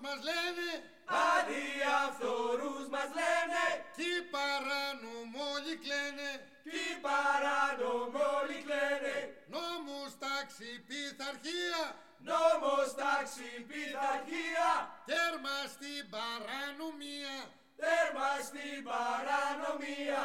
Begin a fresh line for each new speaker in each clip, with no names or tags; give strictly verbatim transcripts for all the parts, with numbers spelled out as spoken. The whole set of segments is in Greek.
μας λένε,
αδιαφθορούς μας λένε,
κι οι παράνομοι κλαίνε,
κι οι παράνομοι κλαίνε.
Νόμος, τάξη, πειθαρχία,
νόμος, τάξη, πειθαρχία,
τέρμα στην παρανομία,
τέρμα στην παρανομία.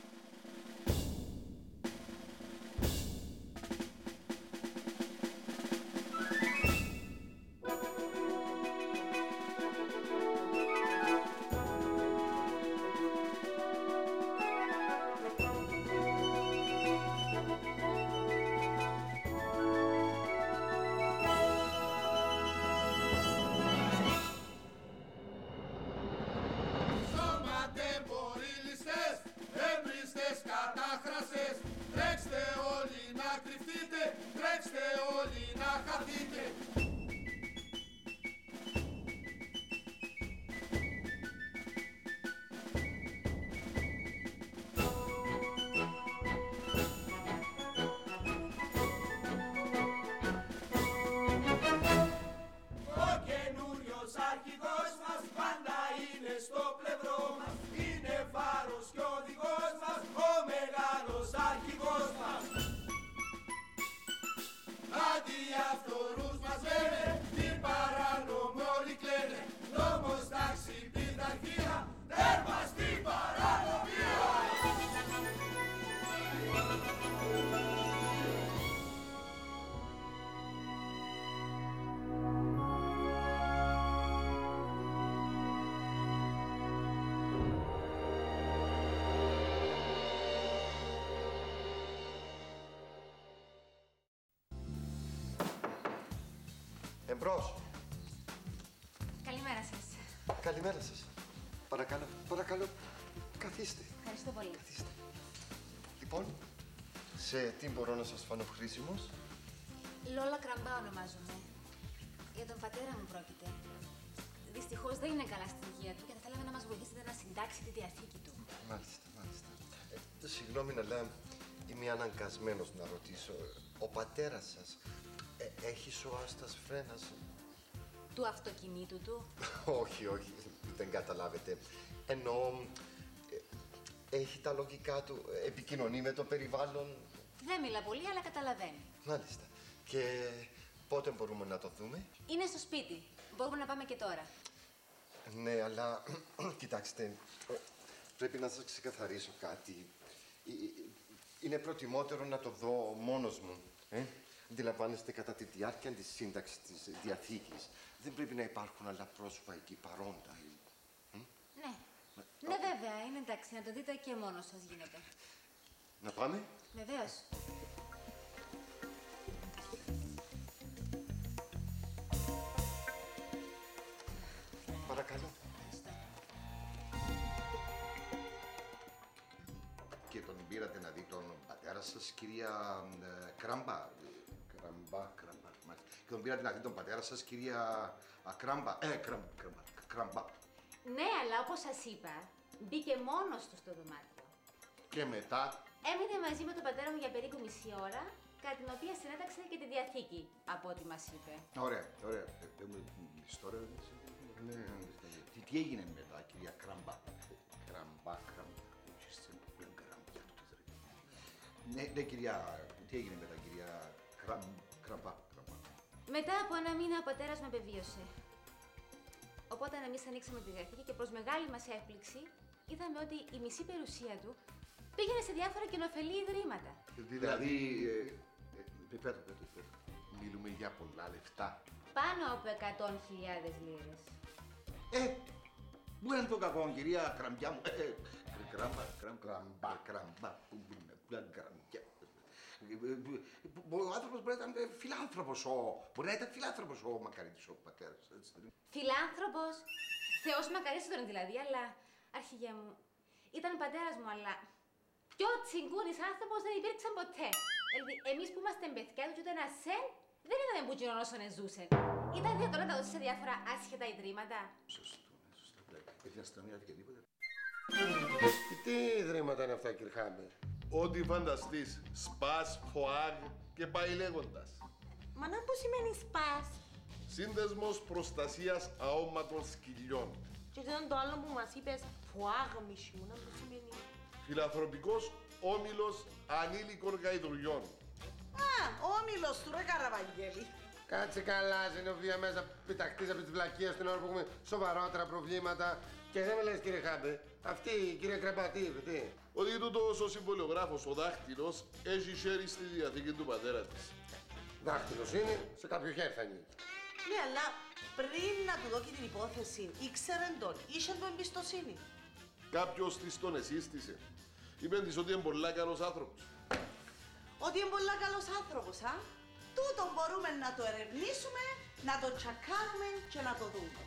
Τρέξτε όλοι να κρυφτείτε, τρέξτε όλοι να χαθείτε.
Ο καινούριος αρχηγός μας πάντα είναι στο πλευρό μας. Είναι φάρος και οδηγός μας, ο μεγάλος αρχηγός μας.
Αδιαφθορούς μας λένε, τι παράνομοι όλοι κλαίνε, νόμος, τάξη, πειθαρχία, τέρμα στην παρανομία.
Εμπρός.
Καλημέρα σας.
Καλημέρα σας. Παρακαλώ, παρακαλώ, καθίστε.
Ευχαριστώ πολύ.
Καθίστε. Λοιπόν, σε τι μπορώ να σας φανώ χρήσιμος?
Λόλα Κραμπά ονομάζομαι. Για τον πατέρα μου πρόκειται. Δυστυχώς δεν είναι καλά στην υγεία του και θα θέλαμε να μας βοηθήσετε να συντάξει τη διαθήκη του.
Μάλιστα, μάλιστα. Ε, συγγνώμη, αλλά είμαι αναγκασμένος να ρωτήσω. Ο πατέρας σας ε, έχει σωάστας φρένας?
Του αυτοκινήτου του.
Όχι, όχι, δεν καταλάβετε. Εννοώ, ε, έχει τα λογικά του, επικοινωνεί με το περιβάλλον.
Δεν μιλά πολύ, αλλά καταλαβαίνει.
Μάλιστα. Και πότε μπορούμε να το δούμε?
Είναι στο σπίτι. Μπορούμε να πάμε και τώρα.
Ναι, αλλά κοιτάξτε, πρέπει να σας ξεκαθαρίσω κάτι. Είναι προτιμότερο να το δω μόνος μου. Ε? Αντιλαμβάνεστε, κατά τη διάρκεια της σύνταξης της διαθήκης δεν πρέπει να υπάρχουν άλλα πρόσωπα εκεί παρόντα. Ε?
Ναι. Ναι, βέβαια, είναι εντάξει. Να το δείτε και μόνος σας γίνεται.
Να πάμε?
Βεβαίως.
Παρακαλώ.
Και τον πήρατε να δει τον πατέρα σας, κυρία ε, Κράμπα. Κραμπά, κραμπά, μάλιστα. Και τον πήρατε να δει τον πατέρα σας, κυρία Ακράμπα. Ε, κραμ, κραμπά, κραμπά.
Ναι, αλλά όπως σας είπα, μπήκε μόνος του στο δωμάτιο.
Και μετά.
Έμεινε μαζί με τον πατέρα μου για περίπου μισή ώρα, κατά την οποία συνέταξε και τη διαθήκη, από ό,τι μας είπε.
Ωραία, ωραία. Ε, μου την ιστορία δεν ξέρω. Ναι, τι, τι έγινε μετά, κυρία Κράμπα. Κραμπά, κραμπά. Ναι, ναι, κυρία, τι έγινε μετά, κυρία Κραμ, Κραμπά, Κραμπά.
Μετά από ένα μήνα ο πατέρας με απεβίωσε. Οπότε εμείς ανοίξαμε τη διαθήκη και προς μεγάλη μας έκπληξη είδαμε ότι η μισή περιουσία του πήγαινε σε διάφορα κοινοφελή ιδρύματα.
Δηλαδή, ε, ε, πέτω, πέτω, πέτω. Μιλούμε για πολλά λεφτά.
Πάνω από εκατό χιλιάδες λίρες.
Ε, πού είναι το κακό, κυρία Κραμπιά μου. Ε, κραμπά, κραμπά, κραμπά, που είναι, κραμπιά. Ο άνθρωπος μπορεί να ήταν φιλάνθρωπος, ο... μπορεί να ήταν φιλάνθρωπος ο Μακαρίτης, ο πατέρας.
Φιλάνθρωπος, Θεός μακαρίσει τον δηλαδή, αλλά, αρχηγέ μου, ήταν πατέρας μου, αλλά πιο τσιγκούνης άνθρωπος δεν υπήρξαν ποτέ. Δηλαδή, εμείς που είμαστε παιδιά του και ούτε ένα σεν, δεν είδαμε που κοινωνό όσο ζούσε. Ήταν δυνατόν να τα δώσει σε διάφορα άσχετα ιδρύματα.
Σωστό, σωστό. Και την αστυνομία και τίποτα.
Τι ιδρύματα είναι αυτά, κύριε Χάμπερ?
Ό,τι φανταστείς. Σπας, φοάγ και πάει λέγοντας.
Μα να που σημαίνει σπάς?
Σύνδεσμος Προστασίας Αόματων Σκυλιών.
Και τι ήταν το άλλο που μας είπες, φουάγμισι μου, να το σημαίνει.
Φιλανθρωπικός Όμιλος Ανήλικων Γαϊδουριών.
Α, ο όμιλος του ρε Καραβαγγέλη.
Κάτσε καλά, Ζενοβία, μέσα πεταχτείς από τις βλακίες την ώρα που έχουμε σοβαρότερα προβλήματα. Και δεν με λες, κύριε Χάμπε, αυτή η κυρία Κραμπατή, τι.
Ότι τούτος ο συμβολιογράφος, ο Δάχτυλος, έχει χέρι στη διαθήκη του πατέρα της.
Δάχτυλος είναι, σε κάποιο χέρι θα ανοίγει.
Ναι, αλλά πριν να του δώσει την υπόθεση, ήξερε τον, είχε τον εμπιστοσύνη.
Κάποιος της τον εσύστησε. Είπε της ότι είναι πολλά καλός άνθρωπος.
Ότι είναι πολλά καλός άνθρωπος, α. Τούτο μπορούμε να το ερευνήσουμε, να το τσακάρουμε και να το δούμε.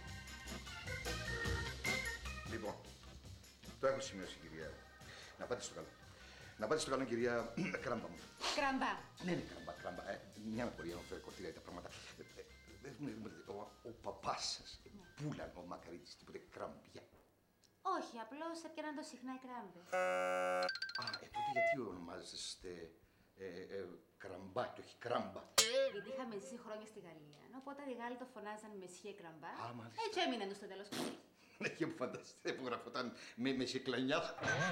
Λοιπόν, το έχω σημειώσει, κυρία. Να πάτε στο καλό. Να πάτε στο καλό, κυρία Κράμπα μου.
Κραμπά.
Ναι, ναι, Κράμπα, Κράμπα. Ε, μια απορία μου φέρει κορτήρια τα πράγματα. Ε, ε, ε, ε, ο, ο παπάς σας, πούλαν ο Μακαρίτης τίποτε κραμπιά.
Όχι, απλώς έπιαναν το συχνά οι κράμπες.
Α, ε, τότε γιατί ονομάζεστε ε, ε, Κραμπά και όχι Κράμπα.
Γιατί είχαμε ζήσει χρόνια στη Γαλλία. Οπότε οι Γάλλοι το φωνάζαν Μεσχέ Κραμπά.
Α, μάλιστα.
Έτσι έμεινε του στο τέλος.
Ναι, και μου φανταστείτε που γραφόταν με, με σικλανιά.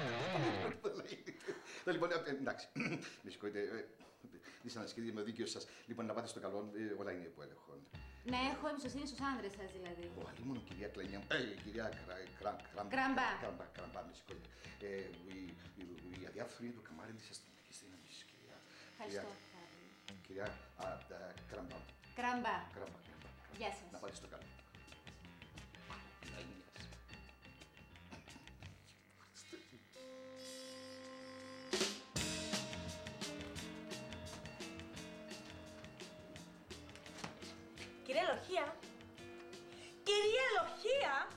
Λοιπόν, ε, εντάξει, με συγχωρείτε. Δυσανασχετή με ο δίκαιο σας. Λοιπόν, να πάτε στο καλό, ε, όλα είναι υπό έλεγχο.
Ναι, έχω εμπιστοσύνη στους άντρες σας δηλαδή.
Ο αλλήμον, κυρία Κλανιά, ε, κυρία Κραμπά.
Κραμπά.
Κραμπά, Κραμπά, με συγχωρείτε. Ε, η- η- Η αδιάφθονη του καμάρι σας την έχεις δύναμη, κυρία.
Ευχαριστώ.
Κυρία α, α, Κραμπά.
Κραμπά.
Κραμπά, Κραμπά.
Γεια σας.
Να πάτε στο καλό. Να είναι γεια σας.
Κυρία Λοχεία. Κυρία Λοχεία.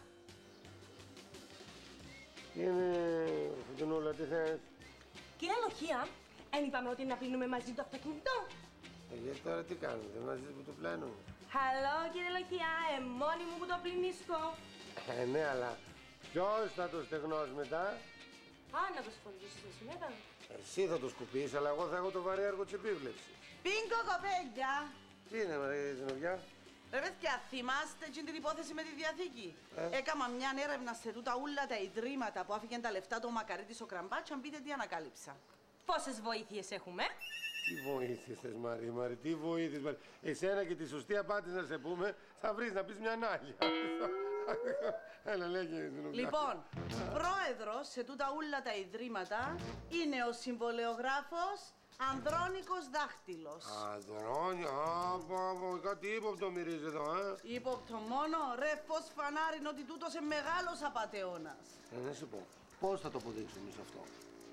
Είναι, Φουντουνούλα, τι θες.
Κυρία Λοχεία, εν είπαμε ότι να πλύνουμε μαζί το αυτοκίνητο.
Ε, γιατί τώρα τι κάνετε, μαζί που το πλένω.
Χαλό κύριε Λοχεία, ε, μόνη μου που το πλυνίσκω.
Ε, ναι, αλλά ποιος θα το στεγνώσει μετά.
Α, να το σφοντίσεις εσύ μετά.
Εσύ θα το σκουπίσεις, αλλά εγώ θα έχω το βαρύ έργο της επίβλεψης.
Πίνκο κοπέλια.
Τι είναι, Μαρία Ζενοβιά.
Ρε παιδιά, θυμάστε και την υπόθεση με τη Διαθήκη.
Ε.
Έκανα μια έρευνα σε τούτα ούλα τα ιδρύματα που άφηγαν τα λεφτά του ο Μακαρίτης ο Κραμπά και αν πείτε τι ανακάλυψα.
Πόσες βοήθειες έχουμε.
Τι βοήθειες θες, Μαρή, Μαρή, τι βοήθειες, Μαρή. Εσένα και τη σωστή απάντηση να σε πούμε, θα βρεις να πεις μια άλλη. Έλα, λέγε, Ζενοβιά.
Λοιπόν, πρόεδρος σε τούτα ούλα τα ιδρύματα είναι ο συμβολεογράφος Ανδρώνικος Δάχτυλος.
Αδρόνια, α, πα, κάτι ύποπτο μυρίζει εδώ, ε.
Ύποπτο μόνο, ρε φως φανάριν ότι τούτος είναι μεγάλος απατεώνας.
Ε, να σου πω, πώς θα το αποδείξουμε σε αυτό.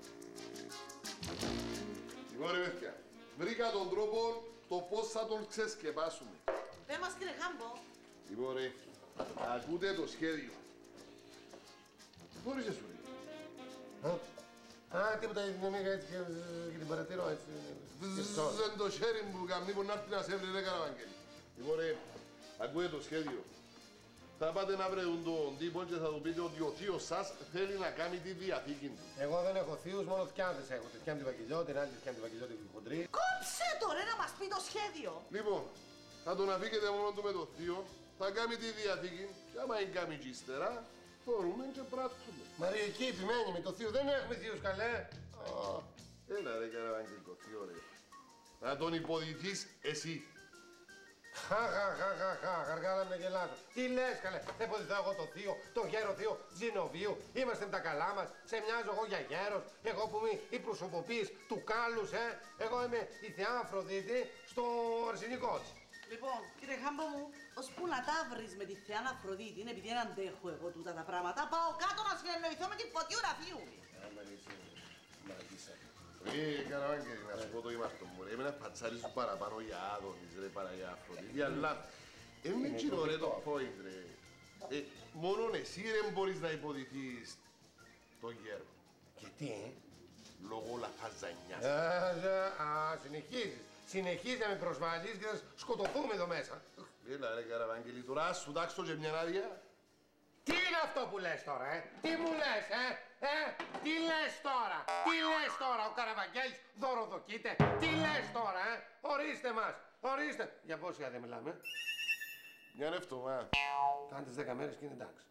Λοιπόν, ρε παιδιά, βρήκα τον τρόπο το πώς θα τον ξεσκεπάσουμε.
Πες μας κύριε Χάμπο.
Λοιπόν, ρε, ακούτε το σχέδιο. Μπορείς να σου λέει.
Α, α, τίποτα, την ομίγα έτσι και, και την παρατηρώ έτσι. Και στο-
Ζεν το χέρι μου καμνή που να έρθει να σε έβρει, ρε Καραβαγγέλη. Λοιπόν, ρε, ακούτε το σχέδιο. Θα πάτε να βρείτε τον τύπο και θα του πείτε ότι ο θείος σας θέλει να κάνει τη διαθήκη του.
Εγώ δεν έχω θείους, μόνο θκιάντες έχω. Τη θκιάντη Βαγγελιό, την άλλη τη θκιάντη Βαγγελιό, την χοντρή.
Κόψε το ρε να μας πει το σχέδιο.
Λοιπόν, θα τον αφήκετε μόνο του με το θείο, θα κάνει τη διαθήκη και άμα είναι κάνει και ύστερα, θωρούμε και πράττουμε.
Μαρία, εκεί επιμένει με το θείο, δεν έχουμε θείους καλέ.
Α, έλα ρε Καραβαγγέλη το θείο ρε. Να τον υποδηθείς εσύ.
Χα, χα, χα, χα, χα, γαργάλα με γελάσω. Τι λες καλέ, θα υποδηθώ εγώ το θείο, το γέρο θείο Ζηνοβίου. Είμαστε με τα καλά μας, σε μοιάζω εγώ για γέρος. Εγώ που είμαι η προσωποποίης του κάλους, ε. Εγώ είμαι η θεά Αφροδίτη στο αρσενικό της.
Λοιπόν, κύριε Χάμπο μου, ώσπου να τα βρεις με τη θεά Αφροδίτη, είναι επειδή δεν αντέχω εγώ τούτα τα πράγματα, πάω κάτω να συνεννοηθώ με την φωτιούρα θείου.
Ε, Καραβαγγέλη, να σου πω το ήμαρτο μου ρε, εμένα πατσάρεις σου παραπάνω για Άδωνης ρε, παρά για Αφροδίτη, αλλά είναι εκείνο ρε το point ρε. Ε, μόνον εσύ ρε μπορείς να υποδηθείς τον γέρο.
Γιατί, ε.
Λόγω λαφαζανιάς.
Α, ζα- α, συνεχίζεις. Συνεχίζεις να με προσβάλλεις και θα σκοτωθούμε εδώ μέσα.
Έλα ρε Καραβαγγέλη, τώρα ας σου τάξω και μια άδεια.
Τι είναι αυτό που λες τώρα, ε! Τι μου λες, ε! Ε! Τι λες τώρα! Τι λες τώρα! Ο Καραβαγγέλης δωροδοκείται! Τι λες τώρα, ε! Ορίστε μας! Ορίστε! Για πόση άδεια μιλάμε?
Μια εβδομάδα.
Κάνε τις δέκα μέρες και είναι εντάξει.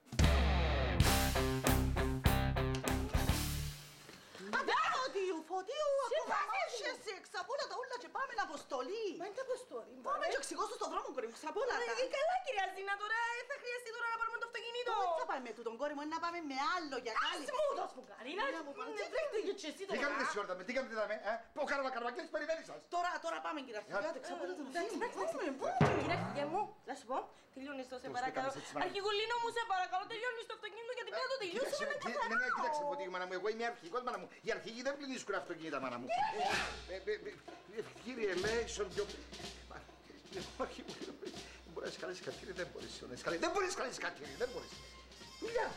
Φωτίου, Φωτίου, ακόμα μάχεσαι, ξαπόλα τα ούλα και πάμε αποστολή.
Μα είναι αποστολή.
Πάμε και εξηγώ σου στον δρόμο, κόρη μου, ξαπόλα τα.
Ε, καλά, κυρία Ζήνα, τώρα ε, θα χρειαστεί τώρα να πάρουμε το αυτοκίνητο.
Δεν θα πάμε με τούτον, κόρη μου, είναι να πάμε με άλλο για κάλλη.
Ας μου το σφουγγάρι, να
μου πάνε.
δεν βρέχτε και εσύ
Τι κάνετε
τώρα.
εσείς όλα, τι κάνετε δάμε, ε, που ο Καραβακαραβακέλης περιμένει σας.
Τώρα, τώρα πάμε κύριε Αρχηγάτε, ξαπόλα τον
Εντάξει,
φίλο.
εντάξει,
Πάμε,
εντάξει.
πάμε.
Κύριε Αρχηγέ μου, να σου πω, τελειώνεις το σε παρακαλώ. Αρχηγουλίνο μου, σε παρακαλώ, τελειώνεις το αυτοκίνητο γιατί πρέπει να το τελειώσουμε να
Κοίταξε, ναι, κοίταξε, Φωτίου, μάνα μου, εγώ είμαι αρχηγός, μάνα μου. Οι αρχηγοί δεν πλυνίσκουν αυτοκίνητα, μάνα μου. Ε, ε, ε, ε, Κύριε Λέισον, δυο... Όχι, δεν μπορείς να σκαλέσεις κατήρι, δεν μπορείς να σκαλέσεις. Δεν μπορείς να σκαλέσεις κατήρι, δεν μπορείς. Δουλειά.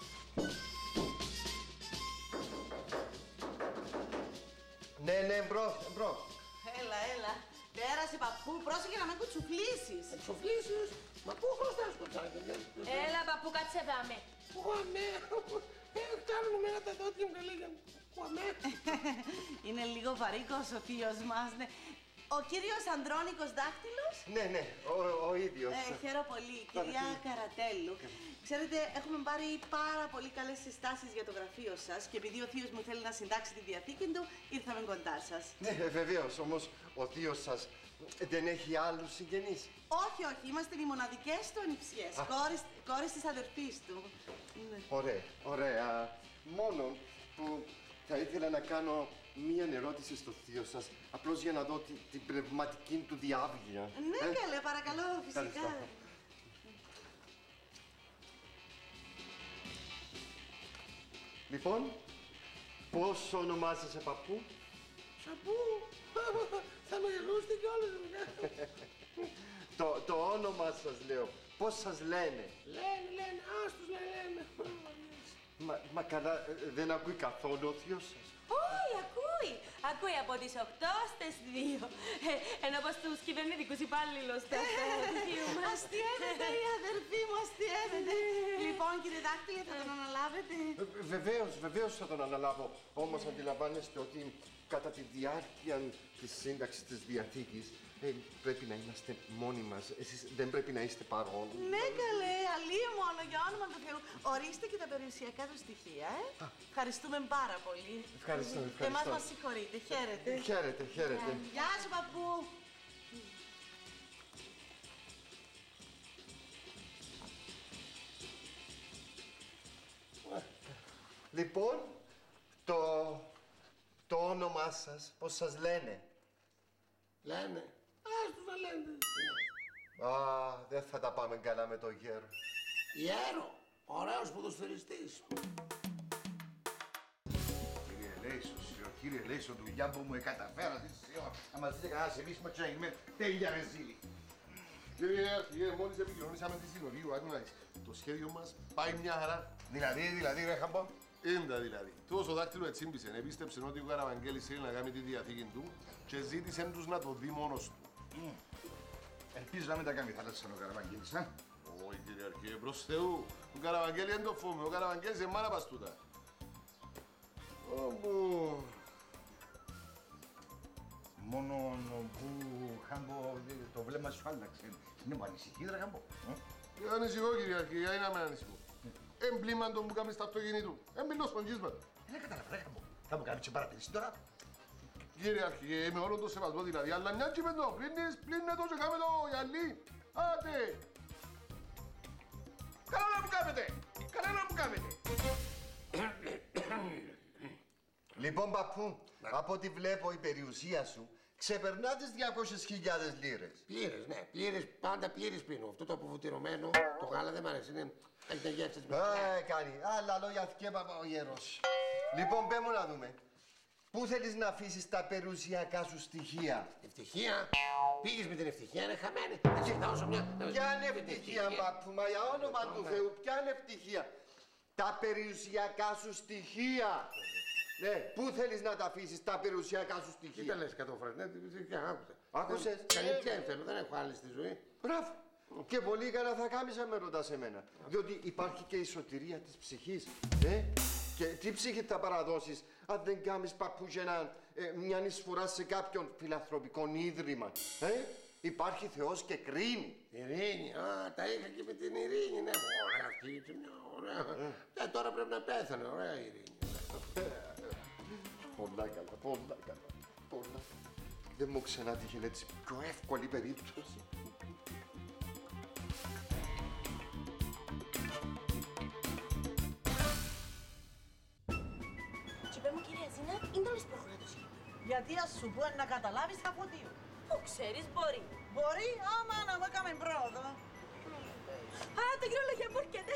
Ναι, ναι, εμπρός, εμπρός.
Έλα, έλα. Πέρασε παππού, πρόσεχε να μην κουτσουφλήσεις.
Εξοφλήσεις. Μα πού χρωστάς κοτσάκι.
Έλα, παππού, κάτσε δάμε.
Κουαμέ. Ε, κάνουν εμένα τα δόντια μου και λέγανε κουαμέ.
Είναι λίγο βαρύκος ο θείος μας, ναι. Ο κύριος Ανδρώνικος Δάκτυλος.
Ναι, ναι, ο, ο ίδιος.
Ε, χαίρομαι πολύ, κυρία Καρατέλου. Ξέρετε, έχουμε πάρει πάρα πολύ καλές συστάσεις για το γραφείο σας και επειδή ο θείος μου θέλει να συντάξει τη διαθήκη του, ήρθαμε κοντά σας.
Ναι, βεβαίως, όμως ο θείος σας δεν έχει άλλους συγγενείς.
Όχι, όχι, είμαστε οι μοναδικές του ανιψιές, κόρες, κόρες της αδερφής του. Ναι.
Ωραία, ωραία. Μόνο που θα ήθελα να κάνω μία ερώτηση στο θείο σας, απλώς για να δω τη, την πνευματική του διάβγεια.
Ναι,
Ε?
καλέ, παρακαλώ, φυσικά.
Ευχαριστώ. Λοιπόν, πώς ονομάζεσαι παππού?
Σαπού. Θα με γελούσετε κιόλας.
το, το όνομα σας λέω, πώς σας λένε?
Λένε, λένε, ας τους λένε.
Μα, μα καλά, ε, δεν ακούει καθόλου ο θείος σας?
Όχι, ακούει. Ακούει από τις οκτώ στις δύο. Ε, ενώ πως τους κυβερνητικούς υπάλληλους του θείου μας.
Αστιεύεται η αδερφή μου, αστιεύεται. Λοιπόν, κύριε Δάκτυλε, θα τον αναλάβετε.
Ε, βεβαίως, βεβαίως θα τον αναλάβω. Όμως αντιλαμβάνεστε ότι κατά τη διάρκεια της σύνταξης της Διαθήκης ε, πρέπει να είμαστε μόνοι μας. Εσείς δεν πρέπει να είστε παρόν.
Ναι, καλέ, αλλή μόνο για όνομα του Θεού. Ορίστε και τα περιουσιακά του στοιχεία, ε. Ευχαριστούμε πάρα πολύ.
Ευχαριστώ, ευχαριστώ.
Εμάς μας συγχωρείτε. Χαίρετε.
Χαίρετε, χαίρετε.
Γεια σου, παππού.
Λοιπόν, το, το όνομά σας, πώς σας λένε?
Λένε, ας τους να λένε.
Α, δεν θα τα πάμε καλά με το γέρο.
Ιέρο, ωραίος ποδοσφαιριστής.
Κύριε Λέισον, κύριε Λέισον, δουλειά που μου καταφέρατε, να μας δείτε κανένα σεβίσιμο και να είμαι τέλεια ρεζίλη.
Κύριε Αρχηγέ, μόλις επικοινωνήσαμε τη συνοδείου, άκου να δεις. Το σχέδιο μας πάει μια χαρά.
Δηλαδή, δηλαδή, ρε Χαμπό.
Έντα δηλαδή. Τούτος ο Δάκτυλο ετσίμπησε, επίστεψε ότι ο Καραβαγγέλης θέλει να κάνει τη διαθήκη του και ζήτησε τους να το δει μόνος του.
Mm. Ελπίζω να μην τα κάνει θάλασσα ο Καραβαγγέλης, α.
Όχι κύριε Αρχηγέ, προς Θεού. Ο Καραβαγγέλη δεν το φόβει, ο Καραβαγγέλης είναι μάνα παστούτα. Όπου...
Μόνο που Χαμπό το βλέμμα σου άλλαξε. Είναι μου ανησυχεί, ρε Χαμπό.
Δεν ανησυχώ κύριε Αρχηγέ, γιατί να με ανησυχώ. Εμπλήμαν τον που κάνεις στο αυτοκίνητο. Εμπλήνω στον κίσμα.
Δεν κατάλαβα, ρε Χαμπό. Θα μου κάνεις και παρατηρήσει τώρα.
Κύριε Αρχηγέ, με όλο το σεβασμό δηλαδή, αλλά μια και με το πλύνεις, πλύνε το και κάμε το γυαλί. Άντε!
Καλά να μου κάνετε! Καλά να μου κάνετε!
Λοιπόν, παππού, από ό,τι βλέπω η περιουσία σου ξεπερνά τις διακόσιες χιλιάδες λίρες.
Πλήρες, ναι, πλήρες, πάντα πλήρες πίνω. Αυτό το αποβουτυρωμένο, το γάλα δεν μ' αρέσει, είναι... Έχει τα γεύση της
Ε, κάνει. Άλλα λόγια θκέπα ο γέρος. Λοιπόν, πέ μου να δούμε. Πού θέλεις να αφήσεις τα περιουσιακά σου στοιχεία?
Ευτυχία. Πήγες με την ευτυχία, είναι χαμένη. Δεν ξεχνάω όσο μια...
Ποια είναι ευτυχία, παππού, μα για όνομα του Θεού, ποια είναι ευτυχία? Τα περιουσιακά σου στοιχεία. Ναι, πού θέλεις να τα αφήσεις τα περιουσιακά σου
Τι τα
στοιχεία?
λες εκατό φορές, ναι, τι άκουσα.
Άκουσες?
Καλή θέλω, δεν έχω άλλη στη ζωή.
Μπράβο. Και πολύ καλά θα κάνεις αν με ρωτάς εμένα. Διότι υπάρχει και η σωτηρία της ψυχής. Ε? Και τι ψυχή θα παραδώσεις αν δεν κάνεις παππού και ένα, ε, μια εισφορά σε κάποιον φιλανθρωπικό ίδρυμα. Ε? Υπάρχει Θεός και κρίνει.
Ειρήνη, α, τα είχα και με την Ειρήνη, ναι, ωραία αυτή, έτσι μια ωραία. Ε, τώρα πρέπει να πέθανε, ωραία η Ειρήνη.
Πολλά καλά, πολλά καλά, πολλά. Δεν μου ξανάτυχε έτσι πιο εύκολη περίπτωση.
Και πέ μου, κυρία Ζήνα, είναι όλες προχωράτως.
Γιατί ας σου πω να καταλάβεις θα πω δύο.
Πού ξέρεις, μπορεί.
Μπορεί, άμα να μου έκαμε πρόοδο.
Α, το γυρολογία μου έρχεται.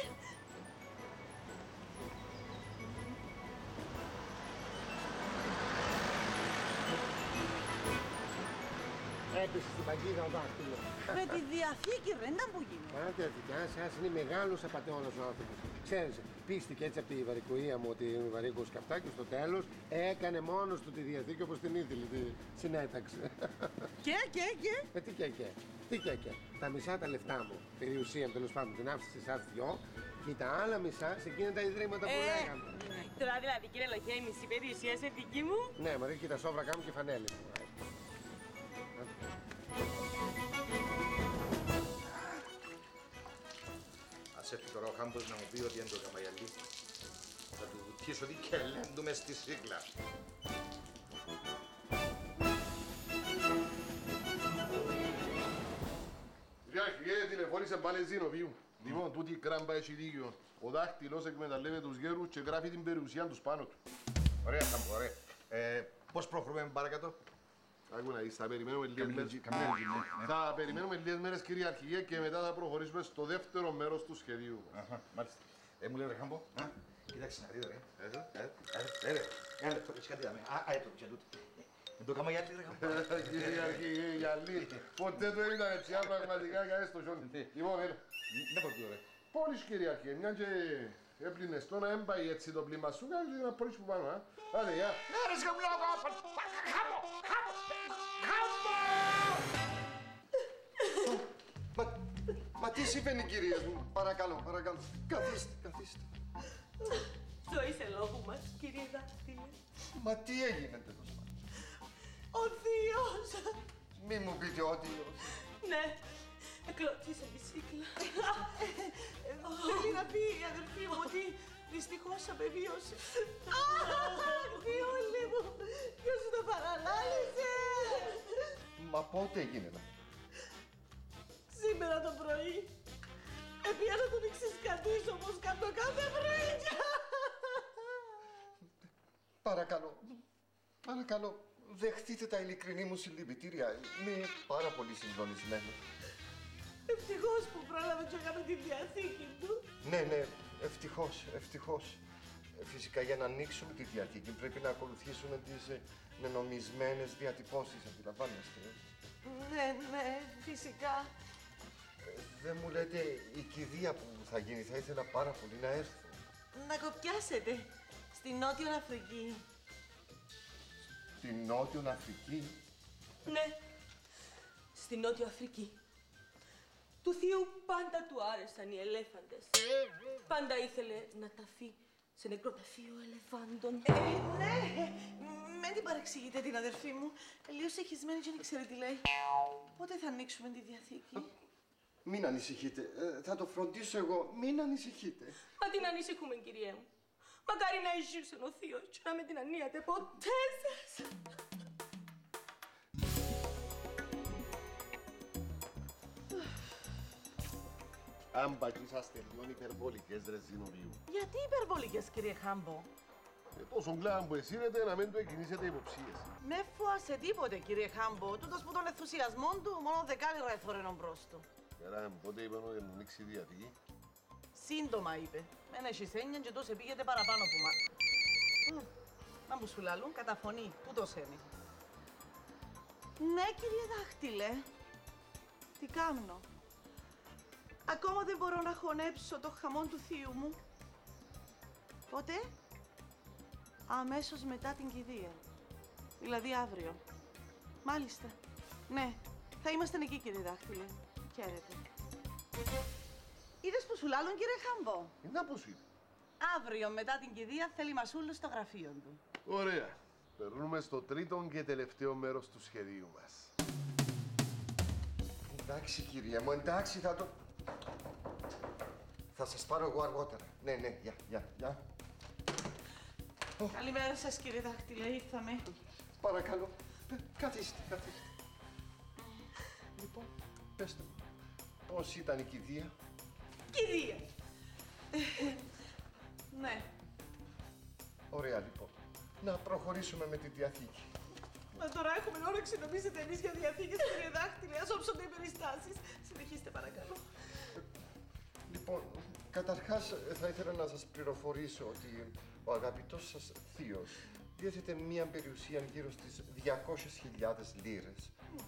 Έπεσε στην παγίδα ο δάχτυλο.
Με τη Διαθήκη ρε, να που γίνει.
Πάτε αδικιά, σας είναι μεγάλος απατεώνας ο άνθρωπος. Ξέρεις, πίστηκε έτσι από τη βαρικοία μου ότι είναι βαρύκος καυτά και στο τέλος έκανε μόνος του τη Διαθήκη όπως την ήθελε, τη συνέταξε.
Και, και, και.
Ε, τι και και, τι και και. Τα μισά τα λεφτά μου, περιουσία μου τέλος πάντων, την άφησε σε εσάς δυο και τα άλλα μισά σε εκείνα τα ιδρύματα που
Ε.
λέγαμε.
Τώρα δηλαδή, κύριε Λοχιά, η μισή περιουσία σε δική μου.
Ναι, μα δείχνει τα σόβρακα μου και φανέλες μου.
Ας έρθει τώρα ο Χάμπος να μου πει ότι δεν το έκαμα η αλήθεια. Θα του βουτήσω ότι κελέντουμε στη σίκλα.
Κυρία Αρχηγέ, τηλεφώνησε πάλι Ζηνοβίου. Λοιπόν, τούτη η κράμπα έχει δίκιο. Ο δάχτυλος εκμεταλλεύεται τους γέρους και γράφει την περιουσία τους πάνω του.
Ωραία, Χάμπο, ωραία. Ε, πώς προχωρούμε παρακάτω.
Άκου να δεις, θα περιμένουμε λίγες μέρες.
Καμία λογική, ναι.
Θα περιμένουμε λίγες μέρες, κύριε Αρχηγέ, και μετά θα προχωρήσουμε στο δεύτερο μέρος του σχεδίου.
Αχα, μάλιστα. Ε, μου λέει ρε Χάμπο, α, κοίταξε να δεις ρε. Εδώ, εδώ, εδώ, εδώ. Ένα λεπτό, έτσι κάτι δάμε. Α, έτω, και τούτο. Δεν το έκαμα για άλλη ρε Χάμπο.
Κύριε Αρχηγέ, γυαλί. Ποτέ δεν ήταν έτσι, α, πραγματικά, για έστω σιόνι. Λοιπόν, έλα.
Δεν πω τούτο ρε.
Πόλεις, κύριε Αρχηγέ, μια και έπλυνες το να έμπαει έτσι το πλήμα σου, κάνεις ένα πόλεις που πάνω, α. Άντε, γεια.
Ναι ρε σκαμπλόκο, Χάμπο, Χάμπο, Χάμπο!
Μα, μα τι συμβαίνει κυρίες μου, παρακαλώ, παρακαλώ. Καθίστε, καθίστε.
Το είσαι λόγου μας, κύριε Δάχτυλε.
Μα τι έγινε τέλος πάντων.
Ο θείος.
Μη μου πείτε ότι...
Ναι, εκλώτησε τη σύκλα. Θέλει να πει η αδερφή μου ότι δυστυχώς απεβίωσε. Αχ, Διόλη μου, ποιος σου το παραλάλησε.
Μα πότε έγινε να...
Σήμερα το πρωί. Επία να τον εξεσκατήσω όπως κάνω κάθε πρωί.
Παρακαλώ, παρακαλώ, δεχτείτε τα ειλικρινή μου συλληπιτήρια. Είμαι πάρα πολύ συγκλονισμένο.
Ευτυχώς που πρόλαβε και έκαμε τη διαθήκη του.
Ναι, ναι, ευτυχώς, ευτυχώς. Ε, Φυσικά για να ανοίξουμε τη Διαθήκη πρέπει να ακολουθήσουμε τις ε, μενομισμένες διατυπώσεις, αντιλαμβάνεστε. ε.
Ναι, ναι, φυσικά.
Ε, Δεν μου λέτε η κηδεία που θα γίνει, θα ήθελα πάρα πολύ να έρθω.
Να κοπιάσετε στη Νότιο Αφρική.
Στη Νότιο Αφρική.
Ναι, στη Νότια Αφρική. Του θείου πάντα του άρεσαν οι ελέφαντες. Πάντα ήθελε να ταφεί σε νεκροταφείο ελεφάντων.
Ε, ναι, μην την παρεξηγείτε την αδερφή μου. Λίγο εχισμένη και δεν ξέρει τι λέει. Πότε θα ανοίξουμε τη Διαθήκη.
Μην ανησυχείτε, ε, θα το φροντίσω εγώ, μην ανησυχείτε.
Μα την ανησυχούμε, κυρία μου. Μακάρι να ζούσε ο θείος και να μην την ανίατε ποτέ σας.
Αν παγίσαστε λίγο υπερβολικές, ρε Ζηνοβίου.
Γιατί υπερβολικές, κύριε Χάμπο.
Ε, τόσο κλάμα που εσύρετε να μην το εκκινήσετε υποψίες.
Με φόασε τίποτε, κύριε Χάμπο. Τούτος που τον ενθουσιασμό του, μόνο δεκάλυρα εφορένω μπρος του.
Καλά, πότε είπαν ότι μου ανοίξει η Διαθήκη.
Σύντομα, είπε. Μεν έχεις έννοια και τόσο πήγεται παραπάνω που μα... Μμ, να μου σου λαλούν, κατά φωνή. Τούτος είναι. Ναι, κύριε Δάχτυλε. Τι κάνω. Ακόμα δεν μπορώ να χωνέψω το χαμό του θείου μου. Πότε? Αμέσως μετά την κηδεία. Δηλαδή αύριο. Μάλιστα. Ναι, θα είμαστε εκεί, κύριε Δάχτυλε. Χαίρετε. Είδες που σου λάλλον, κύριε Χάμπο.
Ε, να πώς είναι.
Αύριο μετά την κηδεία θέλει μασούλου στο γραφείο του.
Ωραία. Περνούμε στο τρίτο και τελευταίο μέρος του σχεδίου μας.
Εντάξει, κυρία μου, εντάξει, θα το... Θα σας πάρω εγώ αργότερα. Ναι, ναι, γεια, γεια, γεια.
Καλημέρα σας, κύριε Δάχτυλε, ήρθαμε.
Παρακαλώ, καθίστε, καθίστε. Λοιπόν, πέστε μου, πώς ήταν η κηδεία?
Κηδεία. Ναι.
Ωραία, λοιπόν. Να προχωρήσουμε με τη διαθήκη.
Μα τώρα έχουμε όρεξη να νομίζετε εμείς για διαθήκες, κύριε Δάχτυλε. Ας όψονται οι περιστάσεις. Συνεχίστε, παρακαλώ.
Λοιπόν, καταρχάς θα ήθελα να σας πληροφορήσω ότι ο αγαπητός σας θείος διέθετε μία περιουσία γύρω στις διακόσιες χιλιάδες λίρες.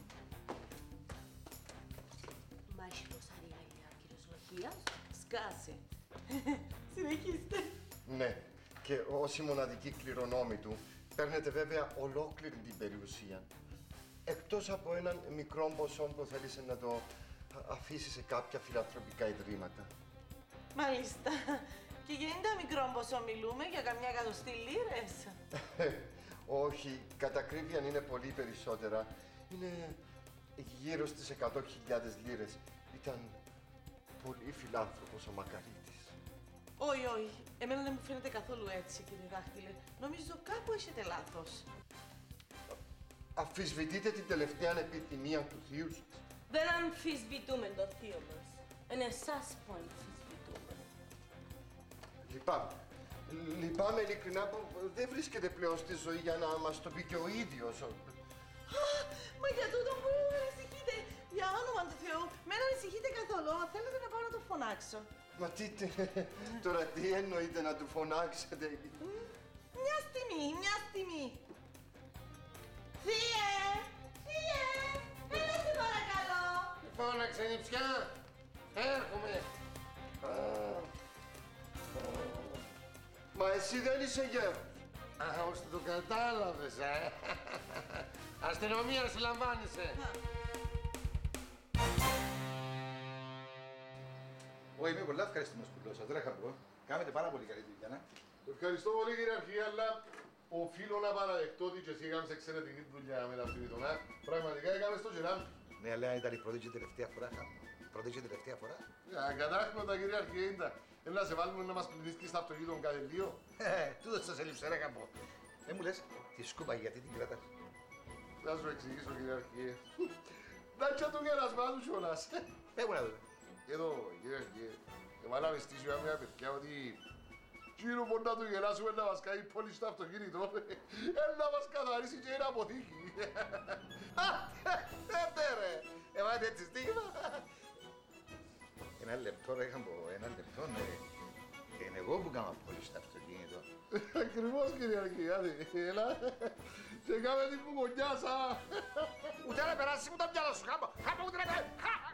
Μα έχει τόσα ριάλια, κύριος Λοχίας.
Σκάσε. Συνεχίστε.
Ναι, και ως η μοναδική κληρονόμη του παίρνετε βέβαια ολόκληρη την περιουσία. Εκτός από έναν μικρό ποσό που θέλησε να το αφήσει σε κάποια φιλανθρωπικά ιδρύματα.
Μάλιστα. Και για ενενήντα μικρό ποσό μιλούμε, για καμιά εκατοστή λίρες.
Όχι, κατά ακρίβεια είναι πολύ περισσότερα. Είναι γύρω στις εκατό χιλιάδες λίρες. Ήταν πολύ φιλάνθρωπος ο Μακαρίτης.
Όχι, όχι. Εμένα δεν μου φαίνεται καθόλου έτσι, κύριε Δάχτυλε. Νομίζω κάπου έχετε λάθος.
Αμφισβητείτε την τελευταία επιθυμία του θείου σας.
Δεν αμφισβητούμε το θείο μας. Είναι εσάς που αμφισβητούμε.
Λυπάμαι. Λυπάμαι ειλικρινά που δεν βρίσκεται πλέον στη ζωή για να μας το πει και ο ίδιος.
Μα για τούτο που ανησυχείτε. Για όνομα του Θεού, με να ανησυχείτε καθόλου. Αν θέλετε να πάω να το φωνάξω.
Μα τι, τώρα τι εννοείτε να του φωνάξετε?
Μια στιγμή, μια στιγμή. Θείε! Θείε! Έλα σε παρακαλώ!
Φώναξε νηψιά. Έρχομαι.
Μα εσύ δεν είσαι γέρος.
Α, ώστε το κατάλαβες, ε. Αστυνομία, συλλαμβάνεσαι.
Εγώ είμαι πολλά ευχαριστημένος που δώσατε, ρε Χαμπρό. Κάνετε πάρα πολύ καλή δουλειά, να.
Ευχαριστώ πολύ, κυριαρχία, αλλά οφείλω να παραδεχτώ ότι και εσύ έκανες εξαιρετική δουλειά με τα αυτοκίνητα. Πραγματικά έκανες το γεράμι.
Ναι, αλλά ήταν η πρώτη και τελευταία φορά, Χαμπρό. Πρώτη και τελευταία φορά.
Κατάχματα, κυριαρχία, ήταν. Έλα να σε βάλουμε να μας πληθύσκεις τα αυτοκίνητα κάτι λίγο.
Ε, τούτο σας έλειψε, ρε Χαμπρό. Δεν μου λες, τη σκούπα γιατί την κρατάς?
Θα σου εξηγήσω, κυριαρχία. Δάτσα του γερασμά του κιόλας.
Πες μου να δούμε.
Εδώ, κυριαρχία, εβάλαμε στη ζωή μια παιδιά ότι γύρω μπορεί να του γελάσουμε να μας κάνει πόλη στο αυτοκίνητο, να μας καθαρίσει και ένα αποθήκη.
Άντε ρε, εβάτε έτσι στίγμα. Ένα λεπτό ρε, είχα πω, ένα λεπτό, ναι. Είναι εγώ που κάμα πόλη στο αυτοκίνητο.
Ακριβώς, κυριαρχία, έλα. Και κάμε την πουγονιά σα.
Ούτε να περάσει μου το μυαλό σου, χάμπο, χάμπο ούτε να περάσει.